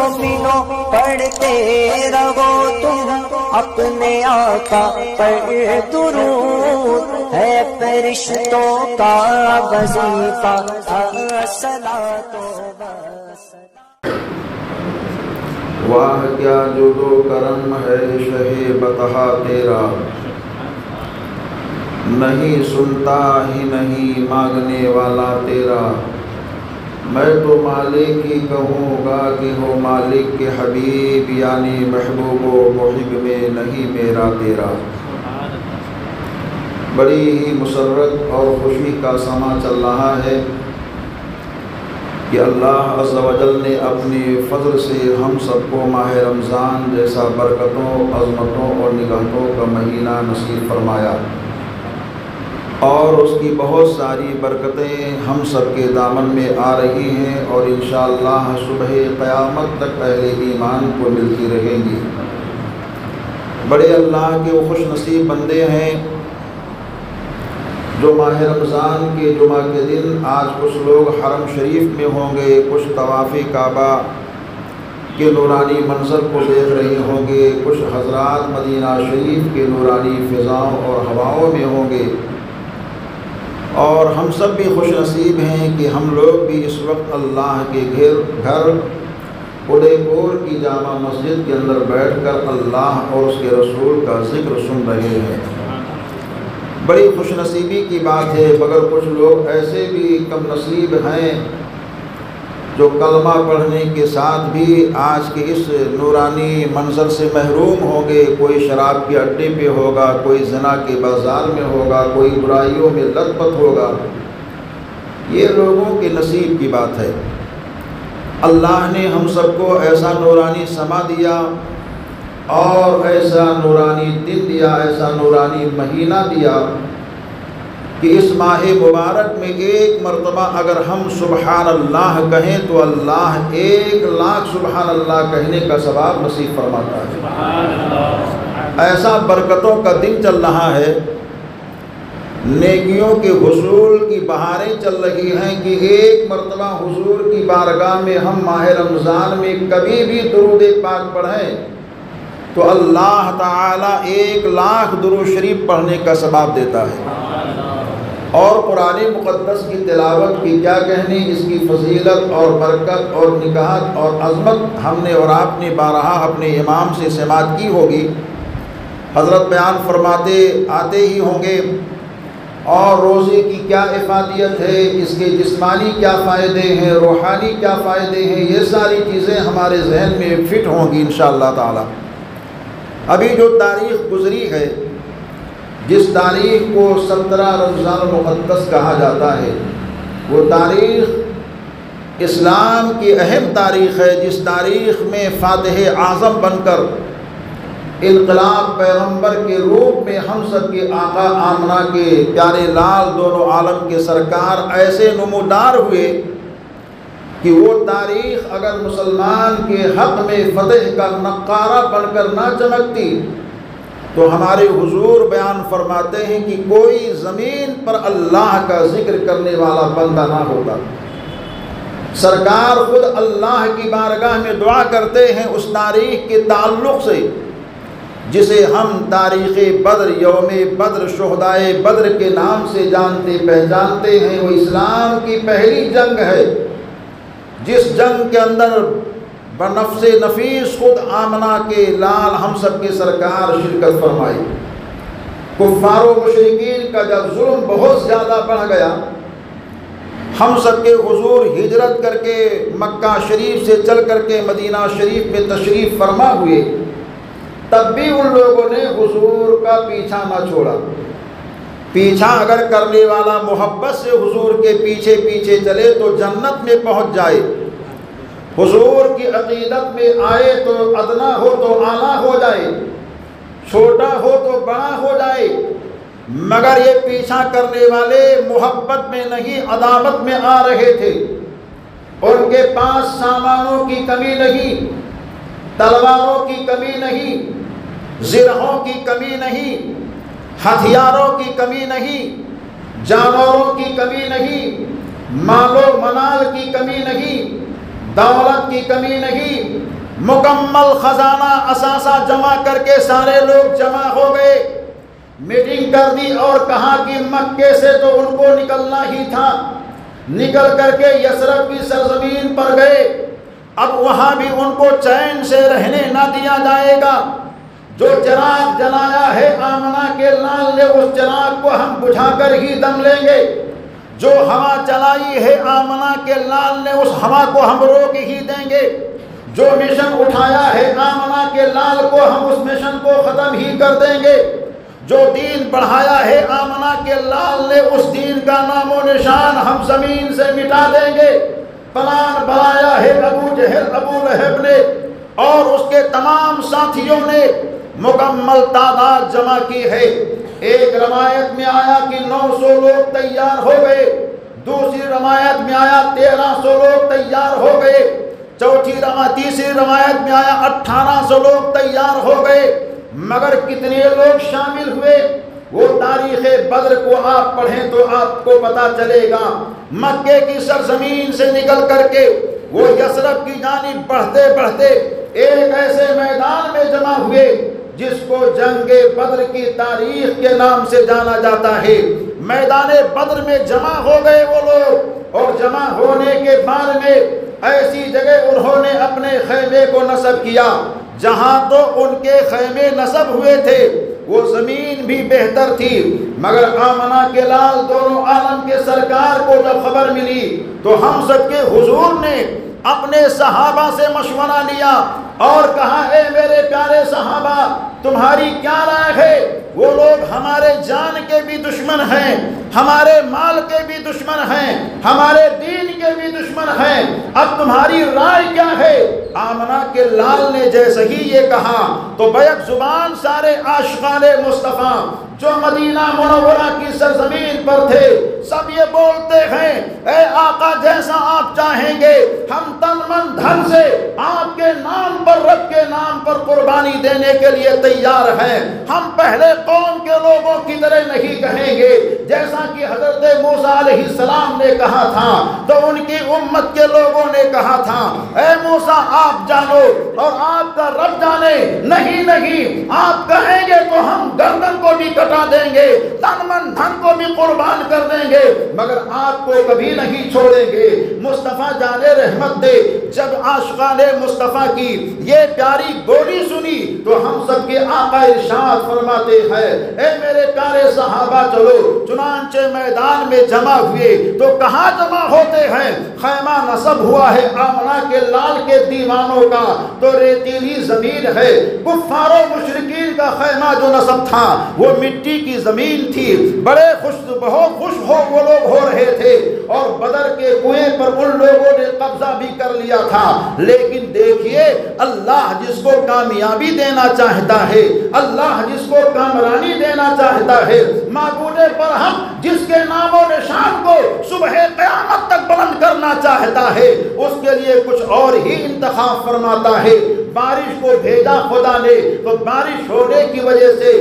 مومنوں پڑھتے رہو تم اپنے آقا پر درود، ہے فرشتوں کا وظیفہ الصلاۃ والسلام۔ واہ کیا جود و کرم ہے شہ بطحا تیرا، نہیں سنتا ہی نہیں مانگنے والا تیرا۔ میں تو مالک ہی کہوں گا کہ ہو مالک کے حبیب، یعنی محبوب و محب میں نہیں میرا تیرا۔ بڑی ہی مسرت اور خوشی کا سماں چل رہا ہے کہ اللہ عز و جل نے اپنے فضل سے ہم سب کو ماہ رمضان جیسا برکتوں، عظمتوں اور نگہتوں کا مہینہ نصیب فرمایا، اور اس کی بہت ساری برکتیں ہم سب کے دامن میں آ رہی ہیں، اور انشاءاللہ صبح قیامت تک اہل ایمان کو ملتی رہیں گی۔ بڑے اللہ کے وہ خوش نصیب بندے ہیں جو ماہ رمضان کے جمعہ کے دن، آج کچھ لوگ حرم شریف میں ہوں گے، کچھ طواف کعبہ کے نورانی منظر کو دیکھ رہے ہوں گے، کچھ حضرات مدینہ شریف کے نورانی فضاؤں اور ہواؤں میں ہوں گے، اور ہم سب بھی خوش نصیب ہیں کہ ہم لوگ بھی اس وقت اللہ کے گھر ادے پور کی جامع مسجد کے اندر بیٹھ کر اللہ اور اس کے رسول کا ذکر سن رہے ہیں۔ بڑی خوش نصیبی کی بات ہے، مگر کچھ لوگ ایسے بھی کم نصیب ہیں جو کلمہ پڑھنے کے ساتھ بھی آج کے اس نورانی منظر سے محروم ہوں گے۔ کوئی شراب کے اڈے پہ ہوگا، کوئی زنا کے بازار میں ہوگا، کوئی برائیوں میں لت پت ہوگا۔ یہ لوگوں کے نصیب کی بات ہے۔ اللہ نے ہم سب کو ایسا نورانی سما دیا اور ایسا نورانی دن دیا، ایسا نورانی مہینہ دیا کہ اس ماہ مبارک میں ایک مرتبہ اگر ہم سبحان اللہ کہیں تو اللہ 1,00,000 سبحان اللہ کہنے کا ثواب نصیب فرماتا ہے۔ ایسا برکتوں کا دن چل رہا ہے، نیکیوں کے حصول کی بہاریں چل رہی ہیں کہ ایک مرتبہ حضور کی بارگاہ میں ہم ماہ رمضان میں کبھی بھی درود پاک پڑھیں تو اللہ تعالی 1,00,000 درود شریف پڑھنے کا ثواب دیتا ہے۔ اور قرآن مقدس کی تلاوت کی کیا کہنے، اس کی فضیلت اور برکت اور نکاحت اور عظمت ہم نے اور آپ نے بارہا اپنے امام سے سماعت کی ہوگی۔ حضرت بیان فرماتے آتے ہی ہوں گے، اور روزے کی کیا افادیت ہے، اس کے جسمانی کیا فائدے ہیں، روحانی کیا فائدے ہیں، یہ ساری چیزیں ہمارے ذہن میں فٹ ہوں گی انشاءاللہ تعالی۔ ابھی جو تاریخ گزری ہے، جس تاریخ کو 17 رمضان المقدس کہا جاتا ہے، وہ تاریخ اسلام کی اہم تاریخ ہے، جس تاریخ میں فاتح اعظم بن کر انقلاب پیغمبر کے روپ میں ہم سب کے آقا آمنہ کے پیارے لال دونوں عالم کے سرکار ایسے نمودار ہوئے کہ وہ تاریخ اگر مسلمان کے حق میں فتح کا نقارہ بن کر نہ چمکتی تو ہمارے حضور بیان فرماتے ہیں کہ کوئی زمین پر اللہ کا ذکر کرنے والا بندہ نہ ہوتا۔ سرکار خود اللہ کی بارگاہ میں دعا کرتے ہیں اس تاریخ کے تعلق سے جسے ہم تاریخ بدر، یوم بدر، شہدائے بدر کے نام سے جانتے پہچانتے ہیں۔ وہ اسلام کی پہلی جنگ ہے، جس جنگ کے اندر بنفس نفیس خود آمنہ کے لال ہم سب کے سرکار شرکت فرمائی۔ کفار و مشرکین کا جب ظلم بہت زیادہ بڑھ گیا، ہم سب کے حضور ہجرت کر کے مکہ شریف سے چل کر کے مدینہ شریف میں تشریف فرما ہوئے، تب بھی ان لوگوں نے حضور کا پیچھا نہ چھوڑا۔ پیچھا اگر کرنے والا محبت سے حضور کے پیچھے پیچھے چلے تو جنت میں پہنچ جائے، حضور کی عقیدت میں آئے تو ادنا ہو تو اعلیٰ ہو جائے، چھوٹا ہو تو بڑا ہو جائے۔ مگر یہ پیچھا کرنے والے محبت میں نہیں عداوت میں آ رہے تھے۔ ان کے پاس سامانوں کی کمی نہیں، تلواروں کی کمی نہیں، زرہوں کی کمی نہیں، ہتھیاروں کی کمی نہیں، جانوروں کی کمی نہیں، مال و منال کی کمی نہیں، دولت کی کمی نہیں، مکمل خزانہ اثاثہ جمع کر کے سارے لوگ جمع ہو گئے، میٹنگ کر دی اور کہا کہ مکے سے تو ان کو نکلنا ہی تھا، نکل کر کے یثرب کی سرزمین پر گئے، اب وہاں بھی ان کو چین سے رہنے نہ دیا جائے گا۔ جو چراغ جلایا ہے آمنہ کے لال نے اس چراغ کو ہم بجھا کر ہی دم لیں گے، جو ہوا چلائی ہے آمنہ کے لال نے اس ہوا کو ہم روک ہی دیں گے، جو مشن اٹھایا ہے آمنہ کے لال کو ہم اس مشن کو ختم ہی کر دیں گے، جو دین بڑھایا ہے آمنہ کے لال نے اس دین کا نام و نشان ہم زمین سے مٹا دیں گے۔ پلان بنایا ہے ابو جہل ابو لہب نے اور اس کے تمام ساتھیوں نے، مکمل تعداد جمع کی ہے۔ ایک روایت میں آیا کہ 900 لوگ تیار ہو گئے، دوسری روایت میں آیا 1300 لوگ تیار ہو گئے، تیسری روایت میں آیا 1800 لوگ تیار ہو گئے، مگر کتنے لوگ شامل ہوئے وہ تاریخ بدر کو آپ پڑھیں تو آپ کو پتا چلے گا۔ مکے کی سرزمین سے نکل کر کے وہ یثرب کی جانب بڑھتے بڑھتے ایک ایسے میدان میں جمع ہوئے جس کو جنگ بدر کی تاریخ کے نام سے جانا جاتا ہے۔ میدان بدر میں جمع ہو گئے وہ لوگ، اور جمع ہونے کے بعد میں ایسی جگہ انہوں نے اپنے خیمے کو نصب کیا جہاں تو ان کے خیمے نصب ہوئے تھے وہ زمین بھی بہتر تھی، مگر آمنہ کے لال دونوں عالم کے سرکار کو جب خبر ملی تو ہم سب کے حضور نے اپنے صحابہ سے مشورہ لیا اور کہا اے میرے پیارے صحابہ تمہاری کیا رائے ہے؟ وہ لوگ ہمارے جان کے بھی دشمن ہیں، ہمارے مال کے بھی دشمن ہیں، ہمارے دین کے بھی دشمن ہیں، اب تمہاری رائے کیا ہے؟ آمنہ کے لال نے جیسے ہی یہ کہا تو بیک زبان سارے عاشقان مصطفیٰ جو مدینہ منورہ کی سرزمین پر تھے سب یہ بولتے ہیں اے آقا جیسا آپ چاہیں گے ہم تن من دھن سے آپ کے نام پر رب کے نام پر قربانی دینے کے لیے تیار ہیں، ہم پہلے قوم کے لوگوں کی طرح نہیں کہیں گے جیسا کہ حضرت موسیٰ علیہ السلام نے کہا تھا تو ان کی امت کے لوگوں نے کہا تھا اے موسیٰ آپ جانو اور آپ کا رب جانے، نہیں آپ کہیں گے تو ہم گردن کو بھی کٹا دیں گے، تن من دھن کو بھی قربان کر دیں گے، مگر آپ کو کبھی نہیں چھوڑیں گے۔ مصطفیٰ جان رحمت دے جب عاشقان مصطفیٰ کی یہ پیاری بولی سنی تو ہم سب کے آقا ارشاد فرماتے ہیں اے میرے پیارے صحابہ چلو، چنانچہ میدان میں جمع ہوئے تو کہاں جمع ہوتے ہیں؟ خیمہ نصب ہوا ہے آمنہ کے لال کے دیوانوں کا تو ریتیلی زمین ہے، کفار و مشرکین کا خیمہ جو نصب تھا وہ مٹی کی زمین تھی، بڑے بہت خوش وہ لوگ ہو رہے تھے اور بدر کے کنویں پر ان لوگوں نے قبضہ بھی کر لیا تھا، لیکن دیکھیے اللہ جس کو کامیابی دینا چاہتا ہے، اللہ جس کو کامرانی دینا چاہتا ہے، معبود برحق جس کے نام و نشان کو صبح قیامت تک بلند کرنا چاہتا ہے اس کے لیے کچھ اور ہی انتخاب فرماتا ہے۔ بارش کو بھیجا خدا نے تو بارش ہونے کی وجہ سے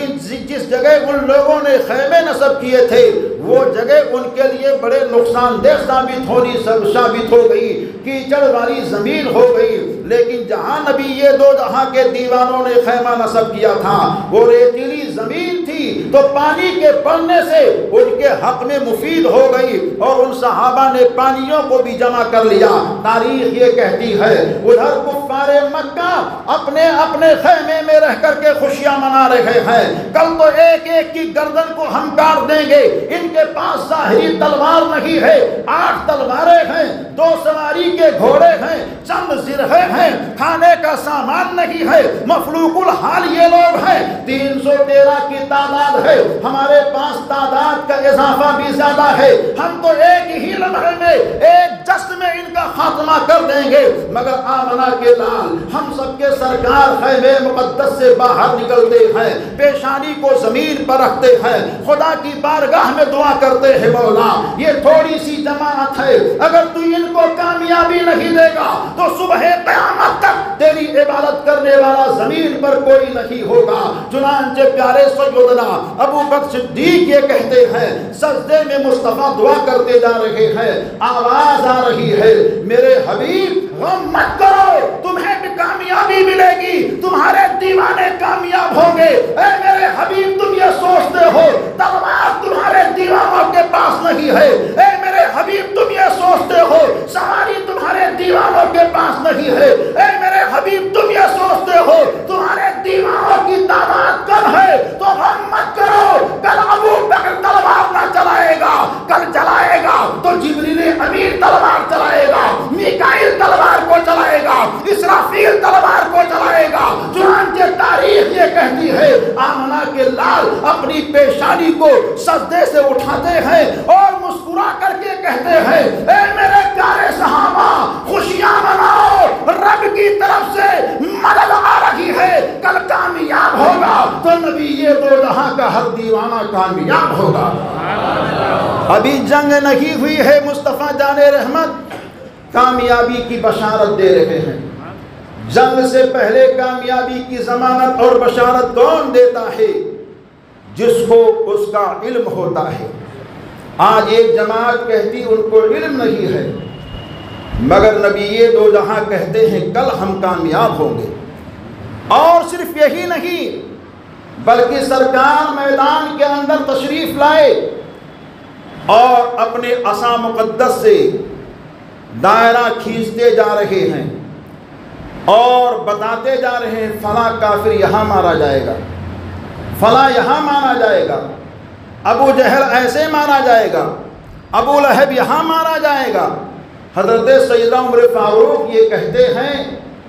جس جگہ ان لوگوں نے خیمے نصب کیے تھے وہ جگہ ان کے لیے بڑے نقصان دہ ثابت ہو گئی، کیچڑ والی زمین ہو گئی، لیکن جہاں نبی یہ دو جہاں کے دیوانوں نے خیمہ نصب کیا تھا وہ ریتیلی زمین تھی تو پانی کے پڑنے سے ان کے حق میں مفید ہو گئی اور ان صحابہ نے پانیوں کو بھی جمع کر لیا۔ تاریخ یہ کہتی ہے ادھر کفار مکہ اپنے اپنے خیمے میں رہ کر کے خوشیاں منا رہے ہیں، کل تو ایک ایک کی گردن کو ہم کاٹ دیں گے، ان کے پاس ظاہری تلوار نہیں ہے، 8 تلواریں ہیں، 2 سواری کے گھوڑے ہیں، چند زرہے ہیں، کھانے کا سامان نہیں ہے، مفلوق الحال یہ لوگ ہیں، 313 کی تعداد ہے، ہمارے پاس تعداد کا اضافہ بھی زیادہ ہے، ہم تو ایک ہی لمحے میں ایک جست میں ان کا خاتمہ کر دیں گے، مگر آمنہ کے لال ہم سب کے سرکار خیمے مقدس سے باہر نکلتے ہیں، پیشانی کو زمین پر رکھتے ہیں، خدا کی بارگاہ میں دعا کرتے ہیں مولا یہ تھوڑی سی جماعت ہے اگر تو ان کو کامیابی نہیں دے گا تو صبح قیامت تک تیری عبادت کرنے والا زمین پر کوئی نہیں ہوگا۔ چنانچہ پیارے سیدنا ابو بکر صدیق یہ کہتے ہیں سجدے میں مصطفیٰ دعا کرتے جا رہے ہیں، آواز آ رہی ہے میرے حبیب غم مت کرو تمہیں بھی کامیابی ہے اے میرے حبیب تم یہ سوچتے ہو تلوار تمہارے دیوانوں کے پاس نہیں ہے، اے میرے حبیب تم یہ سوچتے ہو سواری تمہارے دیوانوں کے پاس نہیں ہے، اے میرے حبیب تم یہ سوچتے ہو تمہارے دیوانوں کی تعداد کم ہے، تو غم مت کرو، کل ابو بکر تلوار نہ چلائے گا، کل چلائے گا تو جبریل امین تلوار چلائے گا، میکائیل تلوار کو چلائے گا، اسرافیل تلوار کو چلائے گا۔ چنانچہ تاریخ یہ کہتی ہے آمنہ کے لال اپنی پیشانی کو سجدے سے اٹھاتے ہیں اور مسکرا کر کے کہتے ہیں اے میرے پیارے صحابہ خوشیاں مناؤ، رب کی طرف سے مدد آ رہی ہے، کل کامیاب ہوگا تو نبی یہ دو جہاں کا ہر دیوانہ کامیاب ہوگا۔ ابھی جنگ نہیں ہوئی ہے، مصطفیٰ جان رحمت کامیابی کی بشارت دے رہے ہیں۔ جنگ سے پہلے کامیابی کی ضمانت اور بشارت کون دیتا ہے؟ جس کو اس کا علم ہوتا ہے۔ آج ایک جماعت کہتی ان کو علم نہیں ہے، مگر نبی دو جہاں کہتے ہیں کل ہم کامیاب ہوں گے۔ اور صرف یہی نہیں بلکہ سرکار میدان کے اندر تشریف لائے اور اپنے عصا مقدس سے دائرہ کھینچتے جا رہے ہیں اور بتاتے جا رہے ہیں فلاں کافر یہاں مارا جائے گا، فلاں یہاں مارا جائے گا، ابو جہل ایسے مارا جائے گا، ابو لہب یہاں مارا جائے گا۔ حضرت سیدنا عمر فاروق یہ کہتے ہیں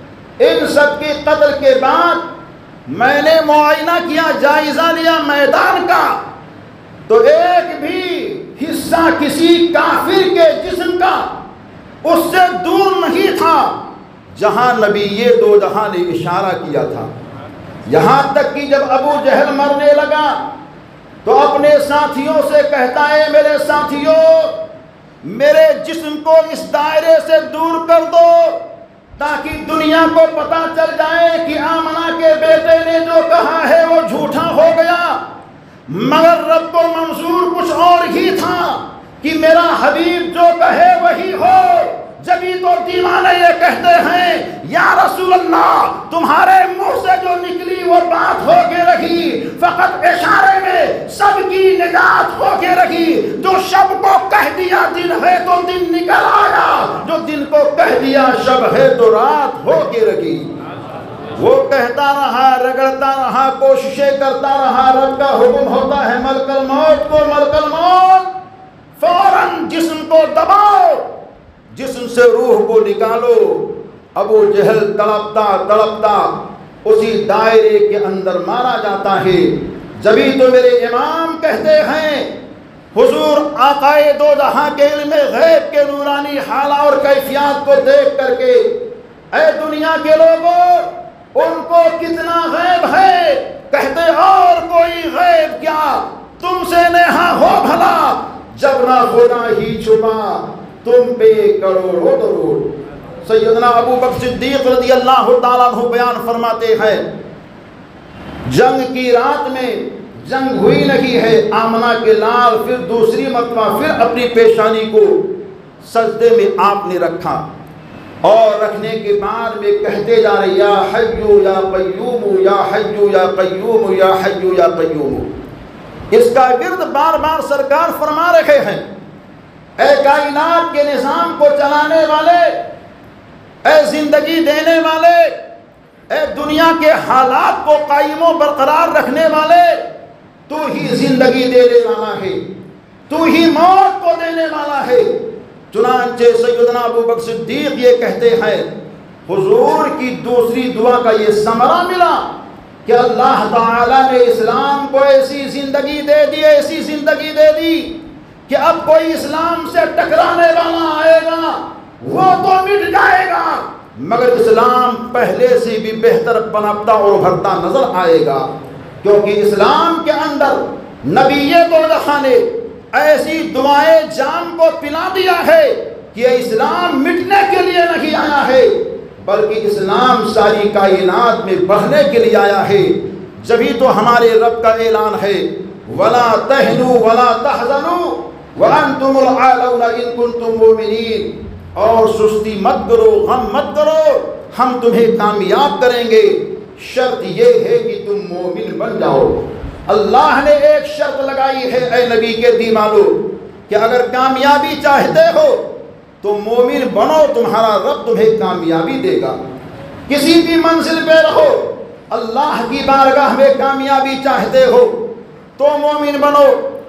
ان سب کے قتل کے بعد میں نے معائنہ کیا، جائزہ لیا میدان کا، تو ایک بھی حصہ کسی کافر کے جسم کا اس سے دور نہیں تھا جہاں نبی دو جہاں نے اشارہ کیا تھا۔ یہاں تک کہ جب ابو جہل مرنے لگا تو اپنے ساتھیوں سے کہتا ہے میرے ساتھیوں میرے جسم کو اس دائرے سے دور کر دو تاکہ دنیا کو پتا چل جائے کہ آمنہ کے بیٹے نے جو کہا ہے وہ جھوٹا ہو گیا، مگر رب کو منظور کچھ اور ہی تھا کہ میرا حبیب جو کہے وہی ہو۔ جبھی تو دیوانے یہ کہتے ہیں یا رسول اللہ تمہارے منہ سے جو نکلی وہ بات ہو کے رہی، فقط اشارے میں سب کی نجات ہو کے رہی، جو شب کو کہہ دیا دن ہے تو دن نکل آیا، جو دن کو کہہ دیا شب ہے تو رات ہو کے رہی۔ وہ کہتا رہا، رگڑتا رہا، کوششیں کرتا رہا، رب کا حکم ہوتا ہے ملک الموت کو، ملک الموت فوراً جسم کو دباؤ، جسم سے روح کو نکالو۔ ابو جہل تڑپتا تڑپتا اسی دائرے کے اندر مارا جاتا ہے۔ جبھی تو میرے امام کہتے ہیں حضور آقائے دو جہاں کے علم غیب کے نورانی حالہ اور کیفیات کو دیکھ کر کے اے دنیا کے لوگوں ان کو کتنا غیب ہے، کہتے اور کوئی غیب کیا، تم سے نیہا ہو بھلا جب نہ خدا ہی چھپا تم پہ کروڑوں درود۔ سیدنا ابو بکر صدیق رضی اللہ تعالیٰ عنہ بیان فرماتے ہیں جنگ کی رات میں جنگ ہوئی نہیں ہے، آمنہ کے لال پھر دوسری مرتبہ پھر اپنی پیشانی کو سجدے میں آپ نے رکھا اور رکھنے کے بعد میں کہتے جا رہے یا حیو یا قیوم یا حیو یا قیوم یا حیو یا قیوم۔ اس کا ورد بار بار سرکار فرما رہے ہیں اے کائنات کے نظام کو چلانے والے، اے زندگی دینے والے، اے دنیا کے حالات کو قائم و برقرار رکھنے والے، تو ہی زندگی دینے والا ہے، تو ہی موت کو دینے والا ہے۔ چنانچہ سیدنا ابو بکر صدیق یہ کہتے ہیں حضور کی دوسری دعا کا یہ ثمرہ ملا کہ اللہ تعالیٰ نے اسلام کو ایسی زندگی دے دی، ایسی زندگی دے دی کہ اب کوئی اسلام سے ٹکرانے والا آئے گا وہ تو مٹ جائے گا، مگر اسلام پہلے سے بھی بہتر پنپتا اور ابھرتا نظر آئے گا، کیونکہ اسلام کے اندر نبی دو جہاں نے ایسی دعائیں جام کو پلا دیا ہے کہ اسلام مٹنے کے لیے نہیں آیا ہے بلکہ اسلام ساری کائنات میں بڑھنے کے لیے آیا ہے۔ جبھی تو ہمارے رب کا اعلان ہے وَلَا تَهْنُوا وَلَا تَحْزَنُوا وَأَنْتُمُ الْأَعْلَوْنَ إِن كُنتُم مُؤْمِنِينَ، اور سستی مت کرو، غم مت کرو، ہم تمہیں کامیاب کریں گے شرط یہ ہے کہ تم مومن بن جاؤ۔ اللہ نے ایک شرط لگائی ہے اے نبی کے دیوانو کہ اگر کامیابی چاہتے ہو تو مومن بنو، تمہارا رب تمہیں کامیابی دے گا۔ کسی بھی منزل پہ رہو، اللہ کی بارگاہ میں کامیابی چاہتے ہو تو مومن بنو،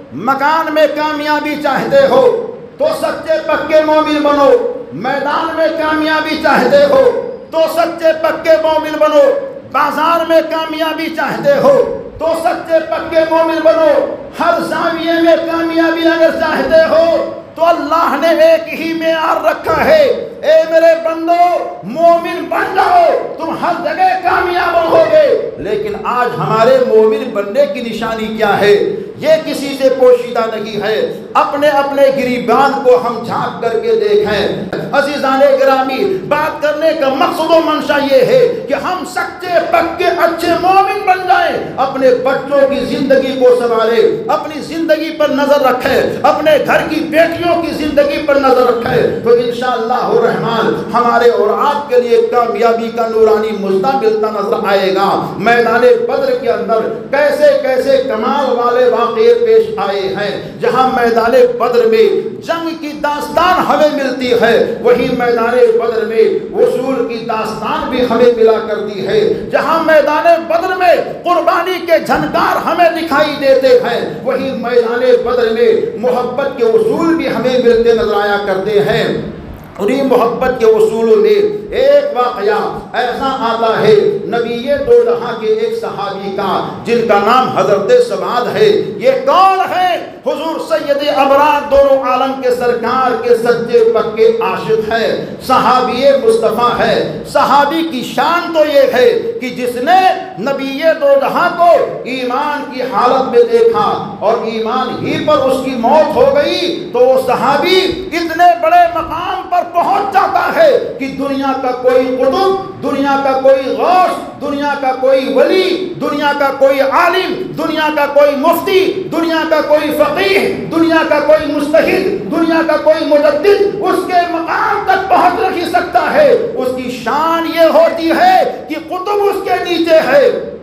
مکان میں کامیابی چاہتے ہو تو سچے پکے مومن بنو، میدان میں کامیابی چاہتے ہو تو سچے پکے مومن بنو، بازار میں کامیابی چاہتے ہو تو سچے پکے مومن بنو، ہر زاویے میں کامیابی اگر چاہتے ہو تو اللہ نے ایک ہی معیار رکھا ہے، اے میرے بندو مومن بن جاؤ، تم ہر جگہ کامیاب ہوگے۔ لیکن آج ہمارے مومن بننے کی نشانی کیا ہے؟ یہ کسی سے پوشیدہ نہیں ہے، اپنے اپنے گریبان کو ہم جھانک کر کے دیکھیں۔ عزیزان گرامی، بات کرنے کا مقصد و منشا یہ ہے کہ ہم سچے پکے اچھے مومن بن جائیں، اپنے بچوں کی زندگی کو سنبھالیں، اپنی زندگی پر نظر رکھیں، اپنے گھر کی بیٹیوں کی زندگی پر نظر رکھیں، تو انشاءاللہ الرحمن ہمارے اور آپ کے لیے کامیابی کا نورانی مژدہ ملتا نظر آئے گا۔ میدان بدر کے اندر کیسے کیسے کمال والے واقعے پیش آئے ہیں، جہاں میدان بدر میں جنگ کی داستان ہمیں ملتی ہے، وہی میدان بدر میں وصول کی داستان بھی ہمیں ملا کرتی ہے۔ جہاں میدان بدر میں قربانی کے جھنکار ہمیں دکھائی دیتے ہیں، وہی میدان بدر میں محبت کے اصول بھی ہمیں ملتے نظر آیا کرتے ہیں۔ انہی محبت کے اصولوں میں ایک واقعہ ایسا آتا ہے نبی دو جہاں کے ایک صحابی کا، جن کا نام حضرت سواد ہے۔ یہ کون ہے؟ حضور سید ابرار دونوں عالم کے سرکار کے سچے پکے عاشق ہے، صحابی مصطفیٰ ہے۔ صحابی کی شان تو یہ ہے کہ جس نے نبی دو جہاں کو ایمان کی حالت میں دیکھا اور ایمان ہی پر اس کی موت ہو گئی، تو وہ صحابی اتنے بڑے مقام پر پہنچ جاتا ہے کہ دنیا کا کوئی قطب، دنیا کا کوئی غوث، دنیا کا کوئی ولی، دنیا کا کوئی عالم، دنیا کا کوئی مفتی، دنیا کا کوئی فقیہ، دنیا کا کوئی مجتہد، دنیا کا کوئی مجدد اس کے مقام تک پہنچ نہیں سکتا ہے۔ اس کی شان یہ ہوتی ہے کہ قطب اس کے نیچے ہے،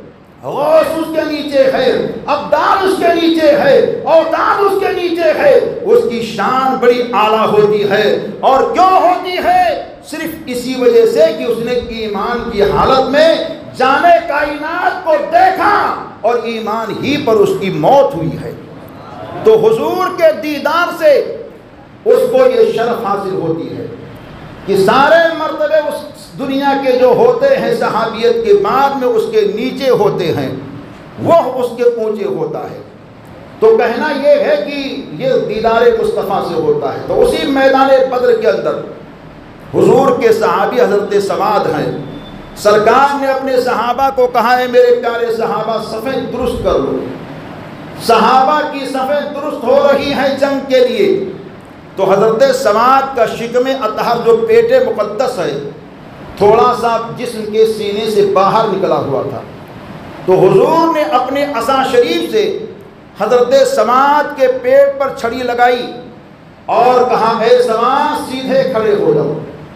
غوث اس کے نیچے ہے، ابدال اس کے نیچے ہے، اوتاد اس کے نیچے ہے۔ اس کی شان بڑی اعلیٰ ہوتی ہے، اور کیوں ہوتی ہے؟ صرف اسی وجہ سے کہ اس نے ایمان کی حالت میں جانے کائنات کو دیکھا اور ایمان ہی پر اس کی موت ہوئی ہے۔ تو حضور کے دیدار سے اس کو یہ شرف حاصل ہوتی ہے کہ سارے مرتبے اس دنیا کے جو ہوتے ہیں صحابیت کے بعد میں اس کے نیچے ہوتے ہیں، وہ اس کے اونچے ہوتا ہے۔ تو کہنا یہ ہے کہ یہ دیدار مصطفیٰ سے ہوتا ہے۔ تو اسی میدان بدر کے اندر حضور کے صحابی حضرت سواد ہیں۔ سرکار نے اپنے صحابہ کو کہا ہے میرے پیارے صحابہ صفیں درست کر لو۔ صحابہ کی صفیں درست ہو رہی ہیں جنگ کے لیے، تو حضرت سواد کا شکم اطہر جو پیٹ مقدس ہے تھوڑا سا جسم کے سینے سے باہر نکلا ہوا تھا، تو حضور نے اپنے عصا شریف سے حضرت سواد کے پیٹ پر چھڑی لگائی اور کہا اے سواد سیدھے کھڑے ہو جاؤ۔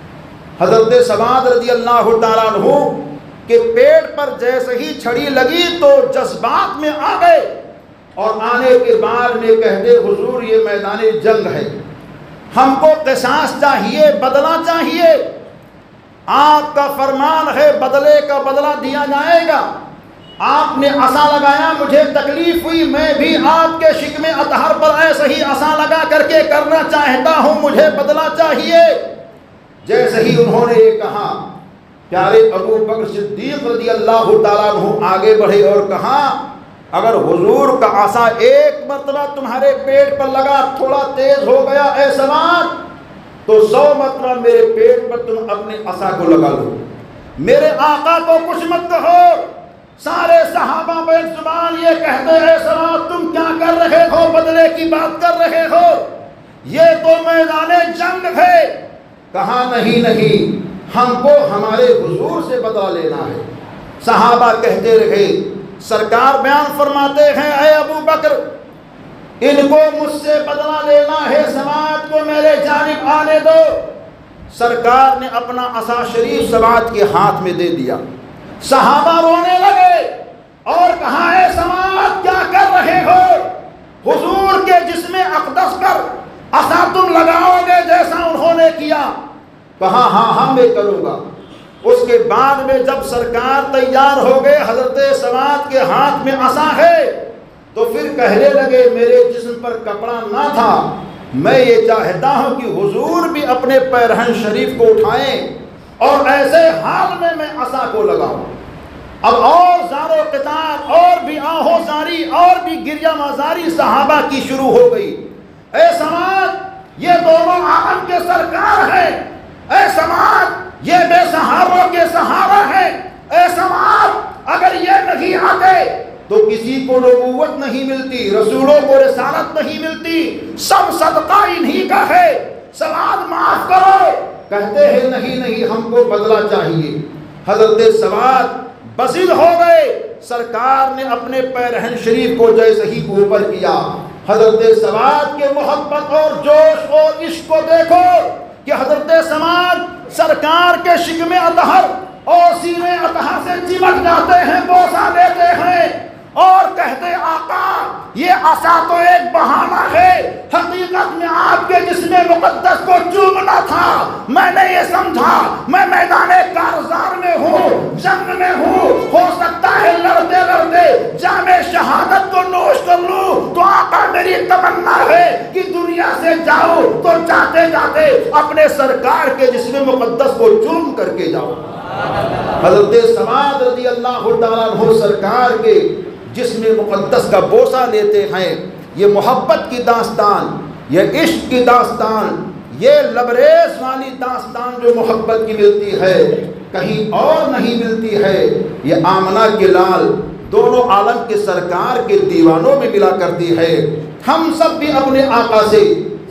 حضرت سواد رضی اللہ تعالیٰ عنہ کے پیٹ پر جیسے ہی چھڑی لگی تو جذبات میں آ گئے، اور آنے کے بعد میں کہتے حضور یہ میدان جنگ ہے، ہم کو قصاص چاہیے، بدلہ چاہیے، آپ کا فرمان ہے بدلے کا بدلہ دیا جائے گا۔ آپ نے عصا لگایا، مجھے تکلیف ہوئی، میں بھی آپ کے شکم اطہر پر ایسے ہی عصا لگا کر کے کرنا چاہتا ہوں، مجھے بدلہ چاہیے۔ جیسے ہی انہوں نے یہ کہا، پیارے ابو بکر صدیق رضی اللہ تعالیٰ عنہ آگے بڑھے اور کہا اگر حضور کا عصا ایک مرتبہ تمہارے پیٹ پر لگا، تھوڑا تیز ہو گیا اے سواد، تو 100 مرتبہ میرے پیٹ پر تم اپنے عصا کو لگا لو، میرے آقا کو کچھ مت کہو۔ سارے صحابہ بے زبان یہ کہتے ہیں سواد تم کیا کر رہے ہو، بدلے کی بات کر رہے ہو، یہ تو میدان جنگ ہے۔ کہا نہیں، ہم کو ہمارے حضور سے بدلہ لینا ہے۔ صحابہ کہتے رہے، سرکار بیان فرماتے ہیں اے ابو بکر ان کو مجھ سے بدلہ لینا ہے، سواد کو میرے جانب آنے دو۔ سرکار نے اپنا عصا شریف سواد کے ہاتھ میں دے دیا، صحابہ رونے لگے اور کہا اے سماعت کیا کر رہے ہو؟ حضور کے جسم اقدس پر عصا تم لگاؤ گے جیسا انہوں نے کیا؟ کہا ہاں میں کروں گا۔ اس کے بعد میں جب سرکار تیار ہو گئے، حضرت سماعت کے ہاتھ میں عصا ہے، تو پھر کہنے لگے میرے جسم پر کپڑا نہ تھا، میں یہ چاہتا ہوں کہ حضور بھی اپنے پیرہن شریف کو اٹھائیں اور ایسے حال میں عصا کو لگاؤں۔ اب اور زار و قتال اور بھی آہو زاری اور بھی گریہ مزاری صحابہ کی شروع ہو گئی۔ اے سماعت یہ دونوں عالم کے سرکار ہیں، اے سماعت یہ بے سہاروں کے سہارا ہیں، اے سماعت اگر یہ نہیں آتے تو کسی کو نبوت نہیں ملتی، رسولوں کو رسالت نہیں ملتی، سب صدقہ انہی کا ہے، سماعت معاف کرو۔ کہتے ہیں نہیں ہم کو بدلہ چاہیے۔ حضرت سماعت بزد ہو گئے، سرکار نے اپنے پیرہن شریف کو جیسے ہی اوپر کیا، حضرت سماعت کے محبت اور جوش اور عشق کو دیکھو کہ حضرت سماعت سرکار کے شکم اطہر اور سینے اطہر سے چمٹ جاتے ہیں، بوسہ دیتے ہیں اور کہتے آقا یہ عصا تو ایک بہانہ ہے، حقیقت میں آپ کے جسم مقدس کو چومنا تھا۔ میں نے یہ سمجھا میں میدان کارزار میں ہوں، جنگ میں ہوں، ہو سکتا ہے لڑتے لڑتے جام شہادت کو نوش کر لوں، تو آقا میری تمنا ہے کہ دنیا سے جاؤ تو جاتے جاتے اپنے سرکار کے جسم مقدس کو چوم کر کے جاؤ۔ حضرت سماعت رضی اللہ تعالیٰ عنہ سرکار کے جسم مقدس کا بوسہ لیتے ہیں۔ یہ محبت کی داستان، یہ عشق کی داستان، یہ لبریز والی داستان جو محبت کی ملتی ہے کہیں اور نہیں ملتی ہے، یہ آمنہ کے لال دونوں عالم کے سرکار کے دیوانوں میں ملا کرتی ہے۔ ہم سب بھی اپنے آقا سے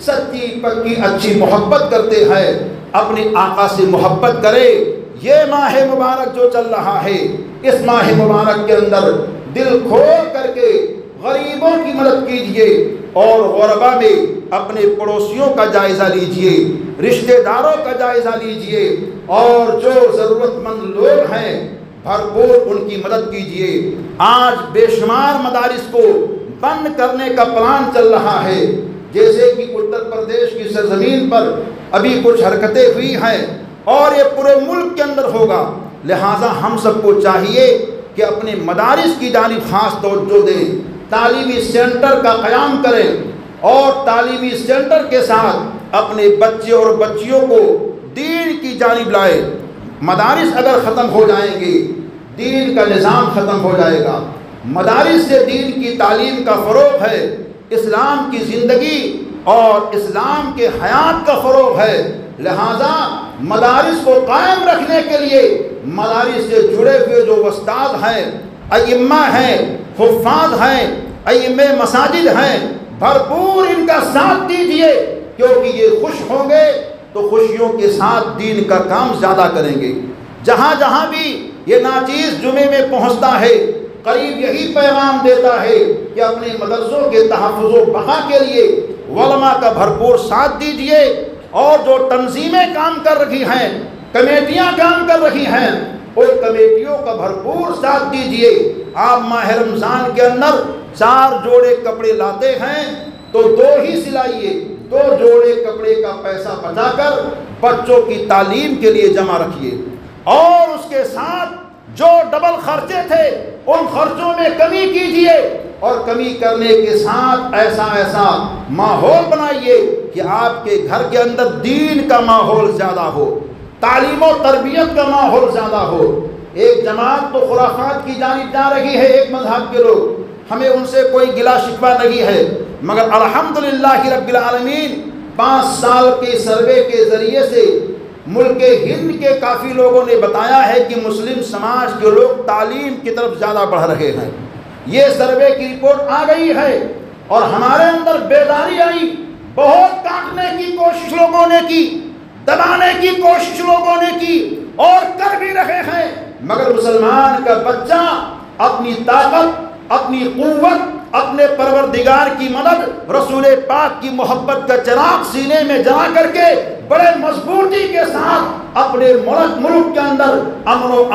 سچی پکی اچھی محبت کرتے ہیں، اپنے آقا سے محبت کرے۔ یہ ماہ مبارک جو چل رہا ہے، اس ماہ مبارک کے اندر دل کھول کر کے غریبوں کی مدد کیجئے اور غربا میں اپنے پڑوسیوں کا جائزہ لیجئے، رشتہ داروں کا جائزہ لیجئے اور جو ضرورت مند لوگ ہیں بھرپور ان کی مدد کیجئے۔ آج بے شمار مدارس کو بند کرنے کا پلان چل رہا ہے، جیسے کہ اتر پردیش کی سرزمین پر ابھی کچھ حرکتیں ہوئی ہیں اور یہ پورے ملک کے اندر ہوگا۔ لہٰذا ہم سب کو چاہیے کہ اپنے مدارس کی جانب خاص توجہ دیں، تعلیمی سینٹر کا قیام کریں اور تعلیمی سینٹر کے ساتھ اپنے بچے اور بچیوں کو دین کی جانب لائیں۔ مدارس اگر ختم ہو جائیں گے دین کا نظام ختم ہو جائے گا۔ مدارس سے دین کی تعلیم کا فروغ ہے، اسلام کی زندگی اور اسلام کے حیات کا فروغ ہے۔ لہٰذا مدارس کو قائم رکھنے کے لیے مدارس سے جڑے ہوئے جو استاد ہیں، ائمہ ہیں، حفاظ ہیں، ائمہ مساجد ہیں، بھرپور ان کا ساتھ دیجئے، کیونکہ یہ خوش ہوں گے تو خوشیوں کے ساتھ دین کا کام زیادہ کریں گے۔ جہاں جہاں بھی یہ ناچیز جمعے میں پہنچتا ہے قریب یہی پیغام دیتا ہے کہ اپنے مدرسوں کے تحفظ و بقا کے لیے علماء کا بھرپور ساتھ دیجئے اور جو تنظیمیں کام کر رہی ہیں، کمیٹیاں کام کر رہی ہیں، ان کمیٹیوں کا بھرپور ساتھ دیجئے۔ آپ ماہ رمضان کے اندر 4 جوڑے کپڑے لاتے ہیں تو 2 ہی سلائیے، 2 جوڑے کپڑے کا پیسہ بچا کر بچوں کی تعلیم کے لیے جمع رکھیے اور اس کے ساتھ جو ڈبل خرچے تھے ان خرچوں میں کمی کیجئے اور کمی کرنے کے ساتھ ایسا ماحول بنائیے کہ آپ کے گھر کے اندر دین کا ماحول زیادہ ہو، تعلیم و تربیت کا ماحول زیادہ ہو۔ ایک جماعت تو خرافات کی جانب جا رہی ہے، ایک مذہب کے لوگ، ہمیں ان سے کوئی گلا شکوہ نہیں ہے، مگر الحمدللہ رب العالمین 5 سال کے سروے کے ذریعے سے ملک ہند کے کافی لوگوں نے بتایا ہے کہ مسلم سماج کے لوگ تعلیم کی طرف زیادہ بڑھ رہے ہیں۔ یہ سروے کی رپورٹ آ گئی ہے اور ہمارے اندر بیداری آئی۔ بہت کاٹنے کی کوشش لوگوں نے کی، دبانے کی کوشش لوگوں نے کی اور کر بھی رہے ہیں، مگر مسلمان کا بچہ اپنی طاقت، اپنی قوت، اپنے پروردگار کی مدد، رسول پاک کی محبت کا چراغ سینے میں جلا کر کے بڑے مضبوطی کے ساتھ اپنے ملک کے اندر امن و امان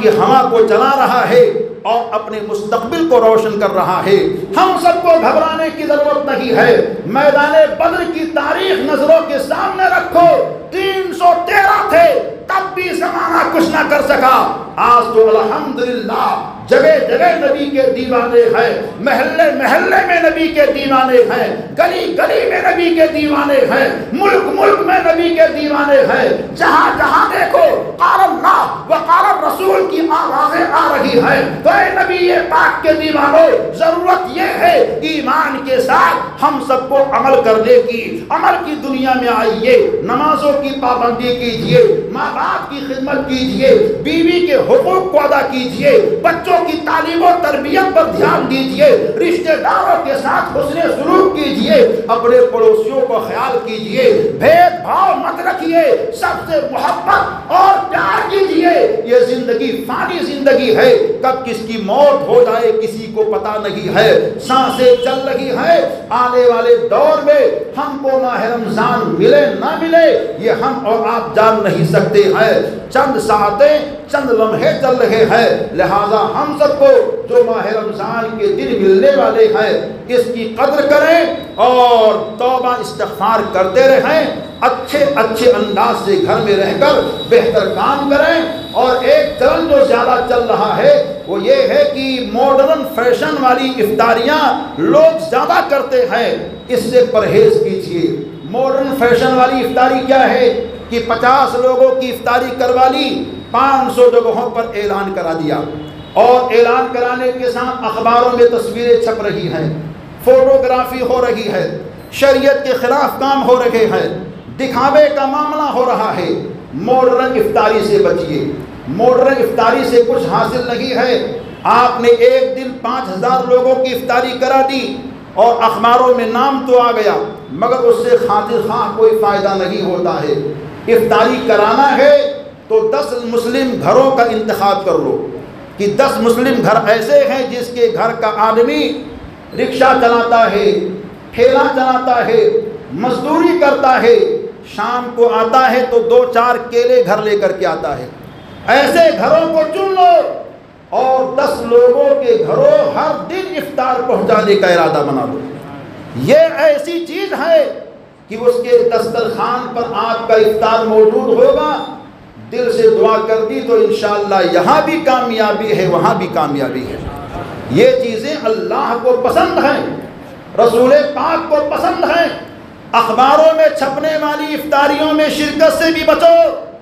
کی ہوا کو چلا رہا ہے اور اپنے مستقبل کو روشن کر رہا ہے۔ ہم سب کو گھبرانے کی ضرورت نہیں ہے۔ میدان بدر کی تاریخ نظروں کے سامنے رکھو، 313 تھے تب بھی زمانہ کچھ نہ کر سکا۔ آج تو الحمدللہ جگہ جگہ نبی کے دیوانے ہیں، محلے محلے میں نبی کے دیوانے ہیں، گلی گلی میں نبی کے دیوانے ہیں، ملک ملک میں نبی کے دیوانے ہیں۔ جہاں جہاں دیکھو قال اللہ و قال الرسول کی آوازیں آ رہی ہیں۔ تو اے نبی پاک کے دیوانوں، ضرورت یہ ہے ایمان کے ساتھ ہم سب کو عمل کرنے کی۔ عمل کی دنیا میں آئیے، نمازوں کی پابندی کیجئے، ماں باپ کی خدمت کیجئے، بیوی کے حقوق کو ادا کیجئے، بچوں کی تعلیم و تربیت پر دھیان دیجئے، رشتہ داروں کے ساتھ حسن سلوک کیجئے، اپنے پڑوسیوں کو خیال کیجئے، بھید بھاؤ مت رکھیے، سب سے محبت اور پیار کیجئے۔ یہ زندگی فانی زندگی ہے، کب کس کی موت ہو جائے کسی کو پتہ نہیں ہے۔ سانسیں چل رہی ہیں، آنے والے دور میں ہم کو ماہ رمضان ملے نہ ملے یہ ہم اور آپ جان نہیں سکتے ہیں۔ چند ساعتیں چند لمحے چل رہے ہیں، لہذا ہم سب کو جو ماہ رمضان کے دن ملنے والے ہیں اس کی قدر کریں اور توبہ استغفار کرتے رہیں، اچھے اچھے انداز سے گھر میں رہ کر بہتر کام کریں۔ اور ایک چلن جو زیادہ چل رہا ہے وہ یہ ہے کہ ماڈرن فیشن والی افطاریاں لوگ زیادہ کرتے ہیں، اس سے پرہیز کیجیے۔ ماڈرن فیشن والی افطاری کیا ہے کہ 50 لوگوں کی افطاری کروا لی، 500 جگہوں پر اعلان کرا دیا، اور اعلان کرانے کے ساتھ اخباروں میں تصویریں چھپ رہی ہیں، فوٹوگرافی ہو رہی ہے، شریعت کے خلاف کام ہو رہے ہیں، دکھاوے کا معاملہ ہو رہا ہے۔ ماڈرن افطاری سے بچیے۔ ماڈرن افطاری سے کچھ حاصل نہیں ہے۔ آپ نے ایک دن 5000 لوگوں کی افطاری کرا دی اور اخباروں میں نام تو آ گیا، مگر اس سے خاطر خواہ کوئی فائدہ نہیں ہوتا ہے۔ افطاری کرانا ہے تو 10 مسلم گھروں کا انتخاب کر لو کہ 10 مسلم گھر ایسے ہیں جس کے گھر کا آدمی رکشہ چلاتا ہے، ٹھیلا چلاتا ہے، مزدوری کرتا ہے، شام کو آتا ہے تو 2-4 کیلے گھر لے کر کے آتا ہے۔ ایسے گھروں کو چن لو اور 10 لوگوں کے گھروں ہر دن افطار پہنچانے کا ارادہ بنا لو۔ یہ ایسی چیز ہے کہ اس کے دسترخوان پر آپ کا افطار موجود ہوگا۔ دل سے دعا کر دی تو انشاءاللہ یہاں بھی کامیابی ہے، وہاں بھی کامیابی ہے۔ یہ چیزیں اللہ کو پسند ہیں، رسول پاک کو پسند ہیں۔ اخباروں میں چھپنے والی افطاریوں میں شرکت سے بھی بچو،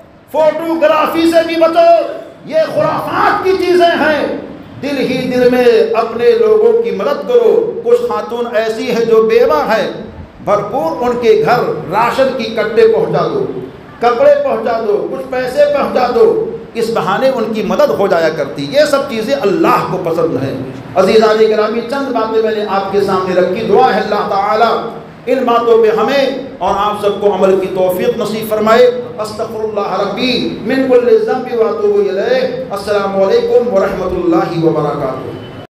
فوٹوگرافی سے بھی بچو، یہ خرافات کی چیزیں ہیں۔ دل ہی دل میں اپنے لوگوں کی مدد کرو۔ کچھ خاتون ایسی ہیں جو بیوہ ہیں، بھرپور ان کے گھر راشن کی کٹے پہنچا دو، کپڑے پہنچا دو، کچھ پیسے پہنچا دو، اس بہانے ان کی مدد ہو جایا کرتی۔ یہ سب چیزیں اللہ کو پسند ہیں۔ عزیزان گرامی، چند باتیں میں نے آپ کے سامنے رکھی۔ دعا ہے اللہ تعالی ان باتوں پہ ہمیں اور آپ سب کو عمل کی توفیق نصیب فرمائے۔ استغفر اللہ ربی من کل ذنب واتوب الیہ۔ السلام علیکم ورحمۃ اللہ وبرکاتہ۔